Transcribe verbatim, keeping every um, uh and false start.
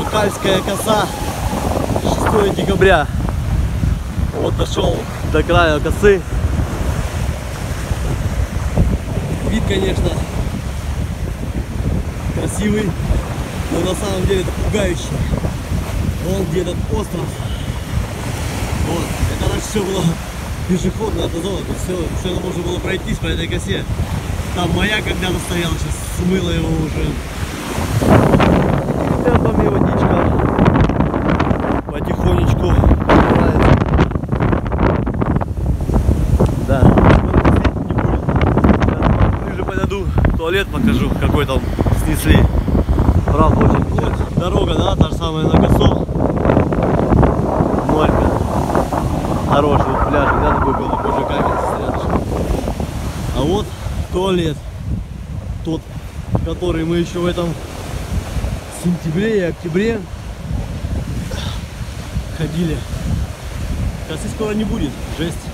Бакальская коса, шестое декабря. Вот дошел до края косы. Вид, конечно, красивый, но на самом деле это пугающий. Вон где этот остров. Вот. Это раньше все было пешеходная эта зона. Тут все, все можно было пройтись по этой косе. Там маяк когда-то стоял, сейчас смыло его уже. И темпами водичка потихонечку убирается. Да. Не будет. Ближе подойду, туалет покажу, какой там снесли. Правда, очень печально. Дорога, да, та же самая на косу. Морька. Хороший вот пляж, да, такой был, такой же камень рядышком. А вот туалет. Тот, который мы еще в этом сентябре и октябре ходили. Косы скоро не будет, жесть.